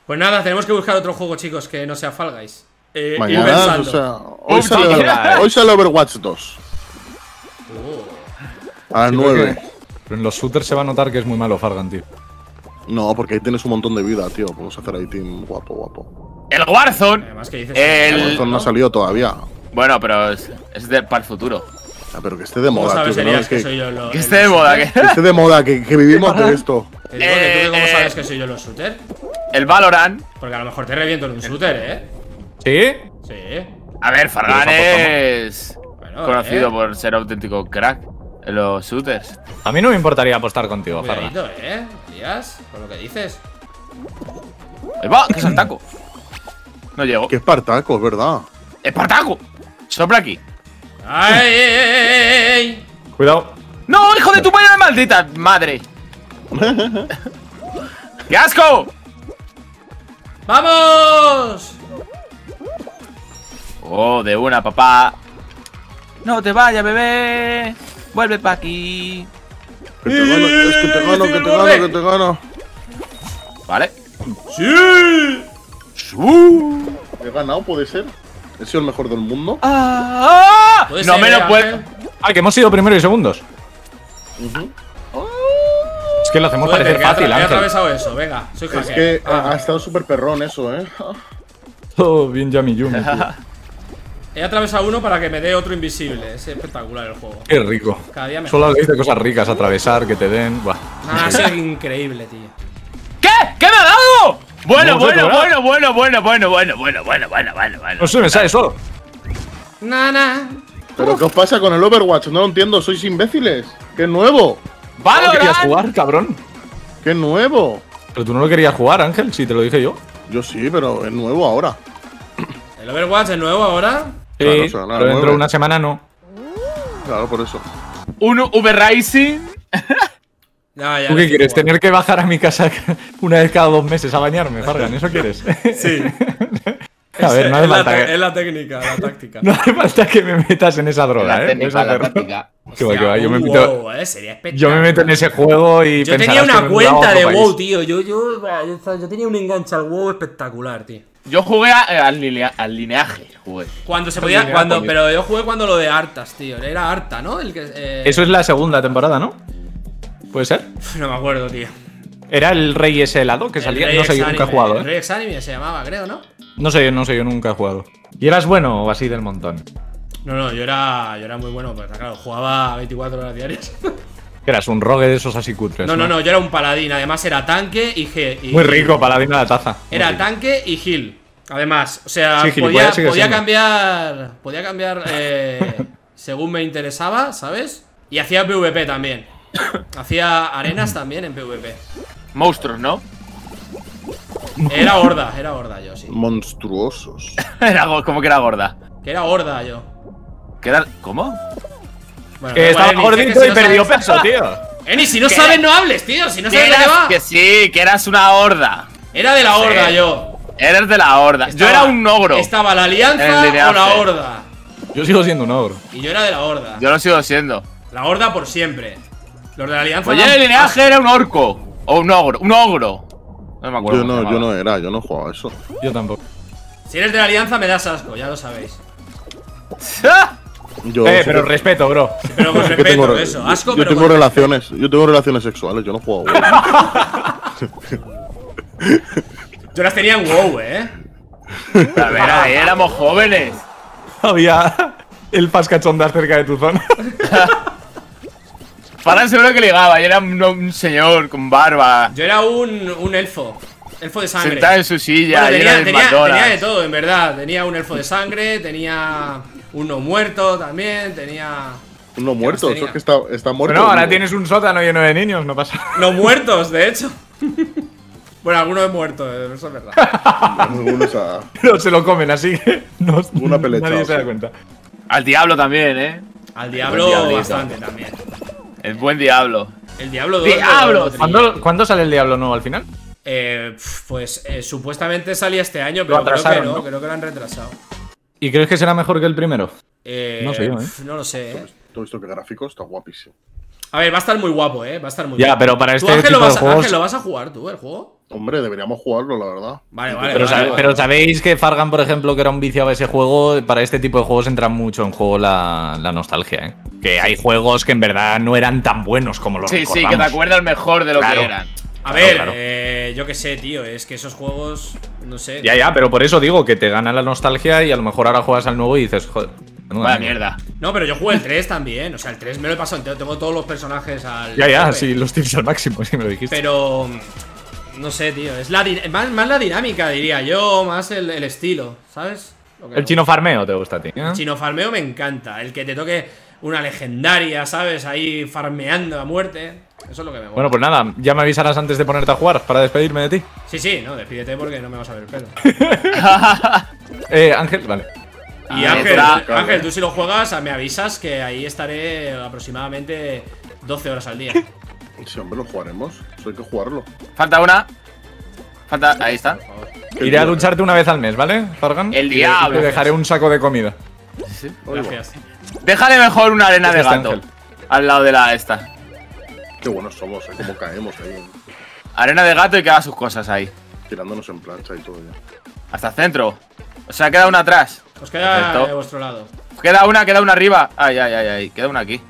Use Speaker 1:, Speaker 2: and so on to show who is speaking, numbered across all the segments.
Speaker 1: Pues nada, tenemos que buscar otro juego, chicos, que no sea Fall Guys.
Speaker 2: Mañana, o sea, hoy sale Overwatch 2. A las 9.
Speaker 3: Pero en los shooters se va a notar que es muy malo Fargan, tío.
Speaker 2: No, porque ahí tienes un montón de vida, tío. Podemos hacer ahí team guapo, guapo.
Speaker 4: El Warzone.
Speaker 1: Además, que dices
Speaker 2: El Warzone no ha salido todavía.
Speaker 4: Bueno, pero es para el futuro.
Speaker 2: Ah, pero que esté de moda,
Speaker 1: sabes,
Speaker 2: tío.
Speaker 1: Elías, que soy yo
Speaker 4: que esté de moda.
Speaker 2: Que esté de moda, que vivimos de esto.
Speaker 1: Te digo que tú, ¿cómo sabes que soy yo en los shooters?
Speaker 4: El Valorant.
Speaker 1: Porque a lo mejor te reviento en un shooter,
Speaker 3: ¿Sí?
Speaker 1: Sí.
Speaker 4: A ver, Fargan es
Speaker 1: Bueno,
Speaker 4: conocido por ser auténtico crack en los shooters.
Speaker 3: A mí no me importaría apostar contigo, Fargan.
Speaker 1: Cuidadito, Elías, con lo que dices.
Speaker 4: ¡Ahí va! ¡Qué saltaco! No llego.
Speaker 2: Que Espartaco, es verdad.
Speaker 4: ¡Espartaco! ¡Sopla aquí!
Speaker 1: ¡Ay, ey!
Speaker 3: Cuidado.
Speaker 4: ¡No, hijo de tu maldita madre! ¡Qué asco!
Speaker 1: ¡Vamos!
Speaker 4: Oh, de una, papá. No te vayas, bebé. Vuelve pa' aquí.
Speaker 2: Que te gano, es que te gano, que te gano, que te gano.
Speaker 4: Vale.
Speaker 1: ¡Sí!
Speaker 2: He ganado, puede ser. He sido el mejor del mundo.
Speaker 1: ¿Puede
Speaker 4: No
Speaker 1: ser,
Speaker 4: me lo
Speaker 1: Ángel?
Speaker 4: puedo.
Speaker 3: Ah, que hemos sido primeros y segundos. Es que lo hacemos
Speaker 1: Joder,
Speaker 3: parecer
Speaker 1: que
Speaker 3: fácil,
Speaker 1: he
Speaker 3: Ángel.
Speaker 1: atravesado eso, venga, soy
Speaker 2: Es
Speaker 1: hacker.
Speaker 2: que ha estado súper perrón eso,
Speaker 3: Todo bien Yami Yumi, tío.
Speaker 1: He atravesado uno para que me dé otro invisible. Es espectacular el juego.
Speaker 3: Qué rico.
Speaker 1: Cada día mejor.
Speaker 3: Solo habléis de cosas ricas, atravesar, que te den. Buah.
Speaker 1: Ah, es increíble, tío.
Speaker 4: ¿Qué? ¿Qué me ha dado? Bueno,
Speaker 3: No sé,
Speaker 4: bueno,
Speaker 3: ¿verdad?
Speaker 4: bueno.
Speaker 3: No sé, me sale solo.
Speaker 1: Nana.
Speaker 2: ¿Pero qué os pasa con el Overwatch? No lo entiendo, ¿sois imbéciles? ¡Qué nuevo!
Speaker 3: ¿No querías
Speaker 4: ¡Valorant!
Speaker 3: jugar, cabrón?
Speaker 2: ¡Qué nuevo!
Speaker 3: Pero tú no lo querías jugar, Ángel, si te lo dije yo.
Speaker 2: Yo sí, pero es nuevo ahora.
Speaker 1: ¿El Overwatch es nuevo ahora?
Speaker 2: Claro,
Speaker 3: Sí,
Speaker 2: o sea, nada,
Speaker 3: pero dentro de
Speaker 2: 9.
Speaker 3: una semana no.
Speaker 2: Claro, por eso.
Speaker 4: Un V-Rising.
Speaker 1: No, ya
Speaker 3: ¿Tú
Speaker 1: no
Speaker 3: qué
Speaker 1: estoy
Speaker 3: quieres?
Speaker 1: jugando.
Speaker 3: ¿Tener que bajar a mi casa una vez cada 2 meses a bañarme, Fargan? ¿Eso quieres?
Speaker 1: Sí.
Speaker 3: A ver, no hace falta que…
Speaker 1: Es la técnica, la táctica.
Speaker 3: No hace falta que me metas en esa droga,
Speaker 4: La
Speaker 3: ¿eh?
Speaker 4: técnica,
Speaker 3: Puedes
Speaker 4: la
Speaker 3: hacerlo.
Speaker 4: táctica.
Speaker 3: Que va, que va, yo me meto…
Speaker 1: Sería espectacular.
Speaker 3: Yo me meto en ese juego y
Speaker 1: Yo tenía
Speaker 3: pensarás que
Speaker 1: una
Speaker 3: me he mudado a
Speaker 1: cuenta
Speaker 3: otro
Speaker 1: de
Speaker 3: país.
Speaker 1: WoW, tío. Yo tenía un enganche al WoW espectacular, tío.
Speaker 4: Yo jugué al lineaje. Jugué.
Speaker 1: Cuando se podía. Pero yo jugué cuando lo de Artas, tío. Era Arta, ¿no? El que.
Speaker 3: Eso es la segunda temporada, ¿no? ¿Puede ser?
Speaker 1: No me acuerdo, tío.
Speaker 3: Era el rey ese helado que salía. No sé, yo nunca he jugado,
Speaker 1: El
Speaker 3: ¿eh?
Speaker 1: Rey Exánime se llamaba, creo, ¿no?
Speaker 3: No sé, yo nunca he jugado. ¿Y eras bueno o así del montón?
Speaker 1: No, yo era muy bueno, pero claro, jugaba 24 horas diarias.
Speaker 3: Eras un rogue de esos así cutres.
Speaker 1: No, yo era un paladín. Además, era tanque y
Speaker 3: Muy rico, paladín a la taza.
Speaker 1: Era
Speaker 3: Muy rico.
Speaker 1: tanque y heal. Además, o sea,
Speaker 3: Sí,
Speaker 1: podía
Speaker 3: gilipollas sigue siendo.
Speaker 1: cambiar según me interesaba, ¿sabes? Y hacía PvP también. Hacía arenas también en PvP.
Speaker 4: Monstruos, ¿no?
Speaker 1: Era horda yo, sí.
Speaker 2: Monstruosos.
Speaker 4: Como que era gorda.
Speaker 1: Que era horda yo.
Speaker 4: ¿Qué era? ¿Cómo?
Speaker 1: Bueno,
Speaker 3: Que
Speaker 1: da igual,
Speaker 3: estaba
Speaker 1: Eni,
Speaker 3: gordito
Speaker 1: que
Speaker 3: y
Speaker 1: no
Speaker 3: perdió
Speaker 1: sabes-
Speaker 3: peso, tío.
Speaker 1: Eni, si no
Speaker 4: ¿Qué?
Speaker 1: sabes, no hables, tío. Si no
Speaker 4: Que
Speaker 1: sabes de qué va.
Speaker 4: que sí, que eras una horda.
Speaker 1: Era de la
Speaker 4: Sí.
Speaker 1: horda yo.
Speaker 4: Eres de la horda. Yo era un ogro.
Speaker 1: Estaba la
Speaker 4: En
Speaker 1: alianza
Speaker 4: el lineaje.
Speaker 1: o la horda.
Speaker 3: Yo sigo siendo un ogro.
Speaker 1: Y yo era de la horda.
Speaker 4: Yo lo sigo siendo.
Speaker 1: La horda por siempre. Los de la alianza.
Speaker 4: Pues yo en el lineaje era un orco. O un ogro. Un ogro. No me acuerdo.
Speaker 2: Yo no era, yo no jugaba eso.
Speaker 3: Yo tampoco.
Speaker 1: Si eres de la alianza me das asco, ya lo sabéis.
Speaker 2: Yo sí
Speaker 3: Pero
Speaker 2: que-
Speaker 3: respeto, bro.
Speaker 1: Pero con
Speaker 2: sí que
Speaker 1: respeto,
Speaker 2: tengo-
Speaker 1: eso. Asco,
Speaker 2: yo
Speaker 1: pero
Speaker 2: tengo
Speaker 1: con
Speaker 2: relaciones, yo tengo relaciones sexuales, yo no juego.
Speaker 1: Yo las tenía en WoW,
Speaker 4: A ver, éramos jóvenes.
Speaker 3: Había el pascachondas cerca de tu zona.
Speaker 4: Para seguro que ligaba. Y era un señor con barba.
Speaker 1: Yo era un elfo. Elfo de sangre.
Speaker 4: Sentado en su silla.
Speaker 1: Bueno,
Speaker 4: lleno de
Speaker 1: tenía
Speaker 4: McDonald's.
Speaker 1: de todo, en verdad. Tenía un elfo de sangre, tenía uno muerto también, tenía.
Speaker 2: Uno muerto,
Speaker 1: tenía?
Speaker 2: eso es que está muerto.
Speaker 3: Bueno, ahora
Speaker 2: vivo.
Speaker 3: tienes un sótano lleno de niños, no pasa.
Speaker 1: No muertos, de hecho. Bueno, alguno es muerto, eso es verdad.
Speaker 2: Algunos a-
Speaker 3: Pero se lo comen, así que no,
Speaker 2: Una pelecha,
Speaker 3: nadie se da
Speaker 2: sí.
Speaker 3: cuenta.
Speaker 4: Al diablo también,
Speaker 1: Al
Speaker 4: Buen
Speaker 1: diablo
Speaker 4: diablito.
Speaker 1: bastante también.
Speaker 4: El buen diablo.
Speaker 1: El diablo 2.
Speaker 4: ¡Diablo!
Speaker 3: ¿Cuándo sale el diablo nuevo al final?
Speaker 1: Pues supuestamente salía este año,
Speaker 3: Lo
Speaker 1: pero creo que
Speaker 3: atrasaron,
Speaker 1: no,
Speaker 3: ¿no?
Speaker 1: creo que lo han retrasado.
Speaker 3: ¿Y crees que será mejor que el primero? No sé yo,
Speaker 1: No lo sé,
Speaker 2: ¿Tú has visto qué gráfico? Está guapísimo.
Speaker 1: A ver, va a estar muy guapo, va a estar muy
Speaker 3: Ya,
Speaker 1: guapo.
Speaker 3: pero para
Speaker 1: ¿Tú,
Speaker 3: este
Speaker 1: Ángel,
Speaker 3: tipo de juegos…
Speaker 1: Ángel, lo vas a jugar tú, el juego?
Speaker 2: Hombre, deberíamos jugarlo, la verdad.
Speaker 1: Vale, vale.
Speaker 3: Pero,
Speaker 1: vale, vale.
Speaker 3: pero sabéis que Fargan, por ejemplo, que era un viciado a ese juego, para este tipo de juegos entra mucho en juego la nostalgia, ¿eh? Que hay juegos que en verdad no eran tan buenos como los
Speaker 4: Sí,
Speaker 3: recordamos.
Speaker 4: sí, que te acuerdas mejor de lo
Speaker 3: Claro.
Speaker 4: que eran.
Speaker 1: A ver,
Speaker 3: claro.
Speaker 1: yo qué sé, tío. Es que esos juegos, no sé.
Speaker 3: Ya, pero por eso digo que te gana la nostalgia y a lo mejor ahora juegas al nuevo y dices, joder,
Speaker 4: Vaya mierda.
Speaker 1: No, pero yo jugué el 3 también. O sea, el 3 me lo he pasado entero. Tengo todos los personajes al.
Speaker 3: Ya,
Speaker 1: tope.
Speaker 3: sí, los tienes al máximo, si me lo dijiste.
Speaker 1: Pero. No sé, tío. Es más la dinámica, diría yo. Más el estilo, ¿sabes? Lo que
Speaker 3: El chino farmeo te gusta a ti, ¿eh?
Speaker 1: El chino farmeo me encanta. El que te toque una legendaria, ¿sabes? Ahí farmeando a muerte. Eso es lo que me gusta.
Speaker 3: Bueno, pues nada, ya me avisarás antes de ponerte a jugar para despedirme de ti.
Speaker 1: Sí, no, despídete porque no me vas a ver el pelo.
Speaker 3: Ángel, vale.
Speaker 1: Y
Speaker 4: Ah,
Speaker 1: Ángel,
Speaker 4: entra.
Speaker 1: Ángel, tú si lo juegas, me avisas que ahí estaré aproximadamente 12 horas al día.
Speaker 2: Si, hombre, lo jugaremos. Eso hay que jugarlo.
Speaker 4: Falta una. Falta. Ahí está.
Speaker 3: Iré a ducharte una vez al mes, ¿vale, Fargan?
Speaker 4: El
Speaker 3: Y
Speaker 4: diablo.
Speaker 3: te dejaré un saco de comida.
Speaker 1: Gracias.
Speaker 4: Déjale mejor una arena de
Speaker 3: Este
Speaker 4: gato.
Speaker 3: Ángel.
Speaker 4: Al lado de la esta.
Speaker 2: Qué buenos somos, cómo caemos ahí.
Speaker 4: Arena de gato y que haga sus cosas ahí.
Speaker 2: Tirándonos en plancha y todo ya.
Speaker 4: Hasta el centro. O sea, queda una atrás.
Speaker 1: Os queda
Speaker 4: Perfecto.
Speaker 1: de vuestro lado.
Speaker 4: Queda una arriba. Ay. Queda una aquí.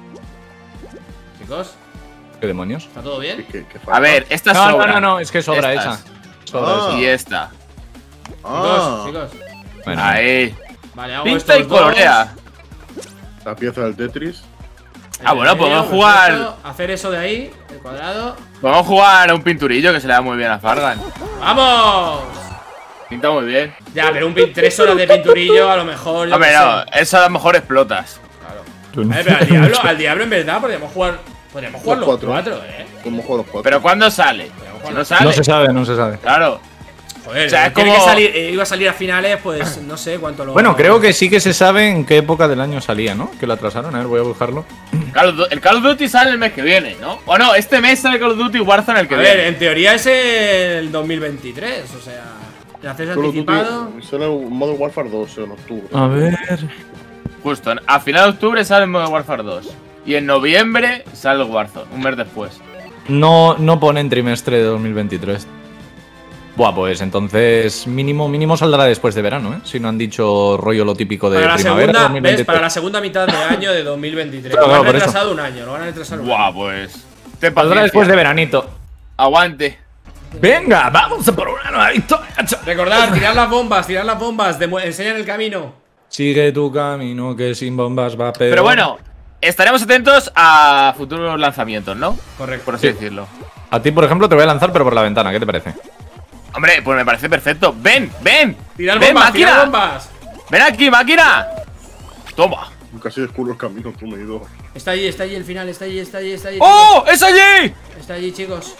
Speaker 1: Chicos,
Speaker 3: ¿Qué demonios?
Speaker 1: ¿está todo bien?
Speaker 2: ¿Qué
Speaker 4: A ver, esta
Speaker 3: No,
Speaker 4: sobra.
Speaker 3: no, es que sobra
Speaker 4: Estas.
Speaker 3: esa. Sobra
Speaker 2: Ah.
Speaker 3: esa.
Speaker 4: Y esta.
Speaker 1: Chicos.
Speaker 3: Bueno,
Speaker 4: Ahí.
Speaker 1: Vale, hago
Speaker 4: Pinta y
Speaker 1: estos dos.
Speaker 4: colorea.
Speaker 2: La pieza del Tetris.
Speaker 4: Ah, bueno, podemos jugar.
Speaker 1: perfecto. Hacer eso de ahí, el cuadrado.
Speaker 4: Vamos a jugar a un pinturillo que se le da muy bien a Fargan.
Speaker 1: ¡Vamos!
Speaker 4: Pinta muy bien.
Speaker 1: Ya, pero 3 horas de pinturillo, a lo mejor. yo
Speaker 4: Hombre,
Speaker 1: qué
Speaker 4: no,
Speaker 1: sé.
Speaker 4: eso a lo mejor explotas.
Speaker 1: Claro. A ver, pero al diablo en verdad podríamos jugar. Podríamos jugar los
Speaker 2: cuatro.
Speaker 1: 4,
Speaker 2: Podemos jugar los 4.
Speaker 4: Pero ¿cuándo sale? Si no sale.
Speaker 3: no se sabe, no se sabe.
Speaker 4: Claro.
Speaker 1: Joder,
Speaker 4: O sea, es
Speaker 1: tiene
Speaker 4: como-
Speaker 1: que salir, iba a salir a finales, pues no sé cuánto lo.
Speaker 3: Bueno, creo que sí que se sabe en qué época del año salía, ¿no? Que lo atrasaron, a ver, voy a buscarlo.
Speaker 4: El Call of Duty sale el mes que viene, ¿no? O no, este mes sale Call of Duty Warzone el que
Speaker 1: A ver,
Speaker 4: viene.
Speaker 1: en teoría es el 2023, o sea. El acceso anticipado.
Speaker 2: Sale Modern Warfare 2 en octubre.
Speaker 3: A ver.
Speaker 4: Justo, a final de octubre sale el Modern Warfare 2. Y en noviembre sale el Warzone, un mes después.
Speaker 3: No pone en trimestre de 2023. Buah, pues entonces mínimo saldrá después de verano, ¿eh? Si no han dicho rollo lo típico de
Speaker 1: Para la
Speaker 3: primavera
Speaker 1: segunda,
Speaker 3: 2023.
Speaker 1: ¿ves? Para la segunda mitad de año de 2023.
Speaker 3: Claro,
Speaker 1: Lo han
Speaker 3: por eso.
Speaker 1: retrasado un año, lo van a retrasar un año.
Speaker 4: Buah, pues. Ten
Speaker 3: Saldrá
Speaker 4: paciencia.
Speaker 3: después de veranito.
Speaker 4: Aguante.
Speaker 3: Venga, vamos a por una nueva victoria.
Speaker 1: Recordad, tirar las bombas, enseñan el camino.
Speaker 3: Sigue tu camino que sin bombas va peor.
Speaker 4: Pero bueno, estaremos atentos a futuros lanzamientos, ¿no?
Speaker 1: Correcto.
Speaker 4: Por así
Speaker 3: Sí.
Speaker 4: decirlo.
Speaker 3: A ti, por ejemplo, te voy a lanzar, pero por la ventana, ¿qué te parece?
Speaker 4: Hombre, pues me parece perfecto. ¡Ven!
Speaker 1: Tirar
Speaker 4: ¡Ven,
Speaker 1: bombas,
Speaker 4: máquina!
Speaker 1: tirar bombas.
Speaker 4: ¡Ven aquí, máquina! Toma.
Speaker 2: Casi descubro el camino, tú me he ido.
Speaker 1: Está allí el final, está allí.
Speaker 4: ¡Oh! ¡Es allí!
Speaker 1: Está allí, chicos.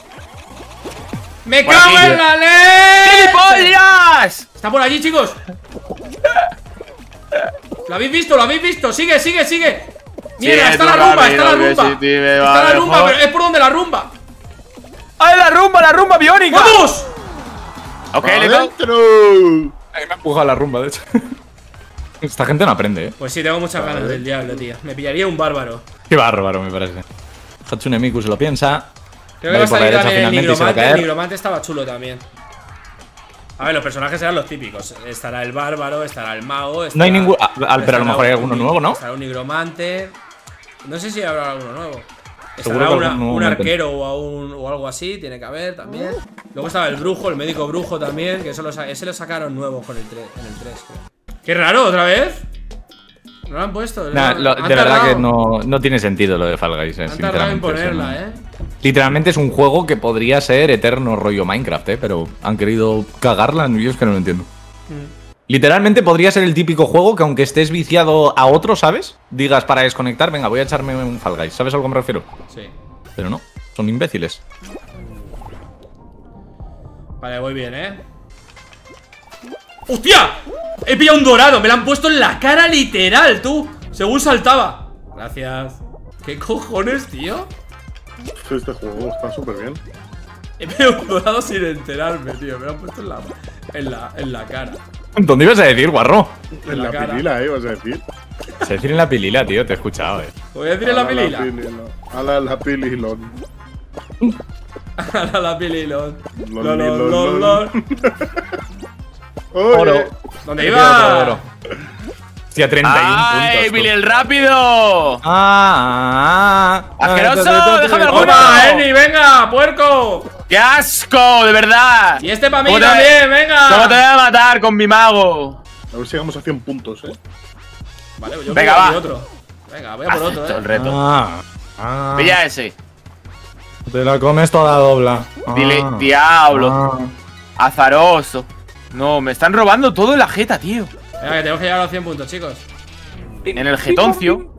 Speaker 1: ¡Me
Speaker 4: Por
Speaker 1: cago
Speaker 4: aquí.
Speaker 1: en la ley!
Speaker 4: ¡Gilipollas!
Speaker 1: Está por allí, chicos. ¿Lo habéis visto? Sigue. Mierda,
Speaker 4: Sí,
Speaker 1: está la
Speaker 4: tú,
Speaker 1: rumba,
Speaker 4: Ramiro, que sí, tío, me va
Speaker 1: Está la rumba,
Speaker 4: mejor.
Speaker 1: pero es por donde la rumba.
Speaker 4: ¡Ay, la rumba biónica!
Speaker 1: ¡Vamos!
Speaker 4: Ok, Leto.
Speaker 2: ¡Adentro!
Speaker 3: Me ha empujado la rumba, de hecho. Esta gente no aprende, ¿eh?
Speaker 1: Pues sí, tengo muchas ganas del diablo, tío. Me pillaría un bárbaro.
Speaker 3: Qué bárbaro, me parece. Hatsune Miku se lo piensa.
Speaker 1: Creo que va a
Speaker 3: por la
Speaker 1: salir
Speaker 3: derecha
Speaker 1: también el
Speaker 3: finalmente y se va a
Speaker 1: nigromante. El
Speaker 3: caer.
Speaker 1: nigromante estaba chulo también. A ver, los personajes serán los típicos. Estará el bárbaro, estará el mago.
Speaker 3: No hay
Speaker 1: estará-
Speaker 3: ningún. Pero a lo
Speaker 1: estará
Speaker 3: mejor hay
Speaker 1: un-
Speaker 3: alguno nuevo, ¿no?
Speaker 1: Estará un nigromante. No sé si habrá alguno nuevo.
Speaker 3: Seguro
Speaker 1: Estará
Speaker 3: que algún nuevo
Speaker 1: un
Speaker 3: meten.
Speaker 1: arquero o algo así, tiene que haber también. Luego estaba el brujo, el médico brujo también, que ese lo sacaron nuevo con en el 3, creo. Qué raro, ¿otra vez? ¿No lo han puesto?
Speaker 3: Nah,
Speaker 1: Han
Speaker 3: de verdad
Speaker 1: tardado.
Speaker 3: que no tiene sentido lo de Fall Guys,
Speaker 1: Han tardado en
Speaker 3: sinceramente. o sea,
Speaker 1: ponerla,
Speaker 3: no. Literalmente es un juego que podría ser eterno rollo Minecraft, pero han querido cagarla, yo es que no lo entiendo. Literalmente podría ser el típico juego que aunque estés viciado a otro, ¿sabes? Digas para desconectar, venga, voy a echarme un Fall Guys, ¿sabes a lo que me refiero?
Speaker 1: Sí.
Speaker 3: Pero no, son imbéciles.
Speaker 1: Vale, voy bien, ¡Hostia! He pillado un dorado, me lo han puesto en la cara literal, tú. Según saltaba. Gracias. ¿Qué cojones, tío?
Speaker 2: Este juego está súper bien.
Speaker 1: He pillado un dorado sin enterarme, tío. Me lo han puesto en la cara.
Speaker 3: ¿Dónde ibas a decir, guarro?
Speaker 2: En
Speaker 1: la
Speaker 2: la
Speaker 1: cara.
Speaker 2: pilila, vas a decir.
Speaker 3: Se decir en la pilila, tío, te he escuchado,
Speaker 1: Voy a decir en la pilila.
Speaker 2: A la pililón.
Speaker 1: La pililón.
Speaker 2: Lol.
Speaker 3: Oro.
Speaker 1: ¿Dónde iba?
Speaker 3: Oro. Hostia, 31
Speaker 4: ¡Ay,
Speaker 3: puntos.
Speaker 4: Billy el rápido! ¡Asqueroso! ¡Déjame el juego!
Speaker 1: ¡Toma, Eni, venga, puerco!
Speaker 4: ¡Qué asco, de verdad!
Speaker 1: Y este para mí
Speaker 4: ¿Cómo te-
Speaker 1: también, venga.
Speaker 4: ¿Cómo te voy a matar con mi mago?
Speaker 2: A ver si llegamos a 100 puntos,
Speaker 1: Vale, yo
Speaker 4: Venga,
Speaker 1: voy a
Speaker 4: va.
Speaker 1: por otro. Venga, voy a por otro,
Speaker 4: Acepto el reto.
Speaker 3: Ah.
Speaker 4: Pilla ese.
Speaker 3: Te la comes toda dobla.
Speaker 4: Dile, diablo. Azaroso. No, me están robando todo en la jeta, tío.
Speaker 1: Venga, que tenemos que llegar a los 100 puntos, chicos.
Speaker 4: En el jetoncio.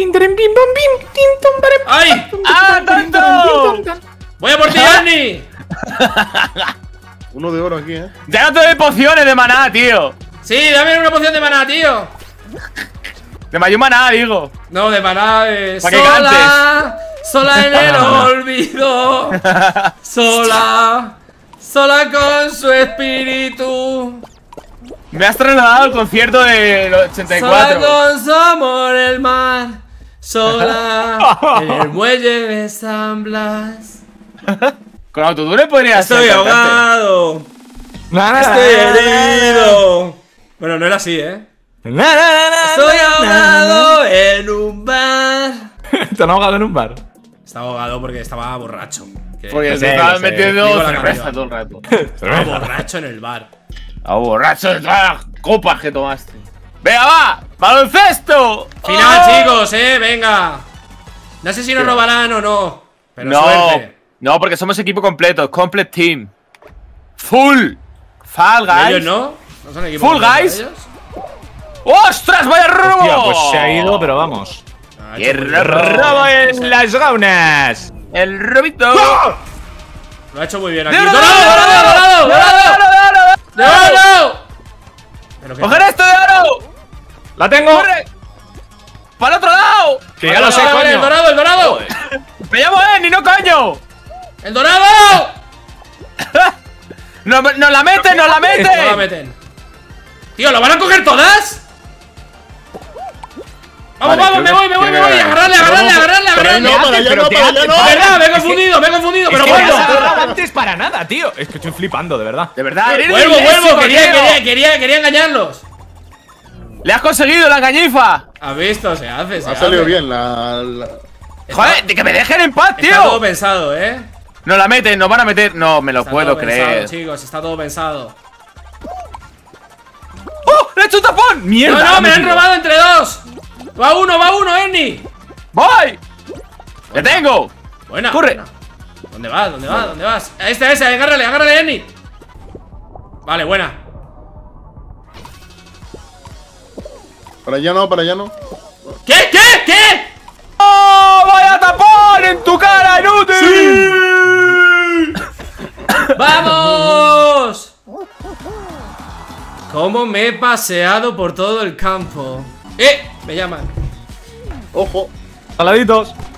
Speaker 1: ¡Ay!
Speaker 4: ¡Ah, tonto!
Speaker 1: ¡Voy a por ti, Eni!
Speaker 2: Uno de oro aquí,
Speaker 4: Ya no te doy pociones de maná, tío.
Speaker 1: Sí, dame una poción de maná, tío.
Speaker 4: De mayor maná, digo.
Speaker 1: No, de maná,
Speaker 4: Pa' que
Speaker 1: sola. Sola en el olvido. Sola. Sola con su espíritu.
Speaker 4: Me has trasladado al concierto del
Speaker 1: Sola
Speaker 4: 84.
Speaker 1: con su amor el mar. Sola en el muelle de San Blas.
Speaker 4: Con autotune podrías
Speaker 1: Estoy
Speaker 4: ser cantante.
Speaker 1: ahogado. Estoy herido. Bueno, no era así, ¿eh? Estoy ahogado en un bar.
Speaker 3: ¿Te han ahogado en un bar?
Speaker 1: Estaba ahogado porque estaba borracho.
Speaker 4: Porque
Speaker 3: Lo
Speaker 4: te
Speaker 3: sé,
Speaker 4: estabas
Speaker 3: lo sé.
Speaker 4: metiendo
Speaker 1: Digo la
Speaker 4: cerveza
Speaker 1: canción.
Speaker 4: todo el rato.
Speaker 1: Estaba borracho en el bar.
Speaker 4: A borracho de todas las copas que tomaste. ¡Venga, va! ¡Baloncesto!
Speaker 1: Final,
Speaker 4: ¡Oh!
Speaker 1: chicos, venga. No sé si nos robarán o no. Pero
Speaker 4: No,
Speaker 1: suerte.
Speaker 4: no, porque somos equipo completo, complete team. Full. Fall guys.
Speaker 1: ¿Ellos no? ¿No son equipo
Speaker 4: Full
Speaker 1: completo
Speaker 4: guys.
Speaker 1: ellos?
Speaker 4: ¡Ostras, vaya robo!
Speaker 3: Hostia, pues se ha ido, pero vamos.
Speaker 1: Ah,
Speaker 4: ¡Qué
Speaker 1: hecho muy bien.
Speaker 4: robo
Speaker 3: en las gaunas!
Speaker 4: El robito.
Speaker 1: Lo ha hecho muy bien aquí.
Speaker 4: ¡Dorado,
Speaker 1: ¡Dorado, dorado, dorado! ¡Dorado! Pero que-
Speaker 4: ¡Coger esto de oro!
Speaker 3: ¡La tengo!
Speaker 4: ¡Corre! ¡Para el otro lado!
Speaker 3: ¡Que ya lo sé,
Speaker 1: Vale, el
Speaker 3: coño!
Speaker 1: dorado, el dorado.
Speaker 4: ¡Me llamo Eni, no coño!
Speaker 1: ¡El dorado!
Speaker 4: ¡Nos la meten, nos la
Speaker 1: No la
Speaker 4: meten!
Speaker 1: meten. Tío, ¿lo van a coger todas? Vamos,
Speaker 4: Vale,
Speaker 1: vamos, me
Speaker 4: creo
Speaker 1: voy,
Speaker 4: que
Speaker 1: me voy, me
Speaker 4: tiene
Speaker 1: voy.
Speaker 4: que
Speaker 1: Agarrarle, agarrarle, agarrarle,
Speaker 2: Para ahí
Speaker 1: agarrarle.
Speaker 2: no, para allá no, para allá no.
Speaker 1: ¿Verdad? Me he confundido, pero
Speaker 3: Es que me has
Speaker 1: vuelvo.
Speaker 3: agarrado antes para nada, tío. Es que estoy flipando, de verdad.
Speaker 4: De verdad, eres
Speaker 1: Vuelvo,
Speaker 4: disléxico,
Speaker 1: vuelvo.
Speaker 4: tío.
Speaker 1: Quería engañarlos.
Speaker 4: ¡Le has conseguido la engañifa!
Speaker 1: ¿Has visto? Se hace, se
Speaker 2: Ha
Speaker 1: hace.
Speaker 2: salido bien la...
Speaker 4: ¡Joder, que me dejen en paz,
Speaker 1: Está todo
Speaker 4: tío!
Speaker 1: pensado,
Speaker 4: Nos la meten, nos van a meter. No, me lo
Speaker 1: Está
Speaker 4: puedo
Speaker 1: todo pensado,
Speaker 4: creer.
Speaker 1: chicos, está todo pensado.
Speaker 4: ¡Oh! ¡Le he hecho un tapón! ¡Mierda!
Speaker 1: No, me
Speaker 4: he
Speaker 1: han
Speaker 4: metido.
Speaker 1: robado entre dos. Va uno, Ernie.
Speaker 4: ¡Voy! ¡Le tengo!
Speaker 1: Buena.
Speaker 4: Corre.
Speaker 1: buena. ¿Dónde vas? ¿Dónde vas? ¿Dónde vas? Ese, agárrale, Ernie. Vale, buena.
Speaker 2: Para allá no, para allá no.
Speaker 1: ¿Qué?
Speaker 4: ¡Oh! ¡Vaya tapón en tu cara, inútil!
Speaker 1: ¡Vamos! ¿Cómo me he paseado por todo el campo? Me llaman.
Speaker 2: Ojo.
Speaker 3: Saladitos.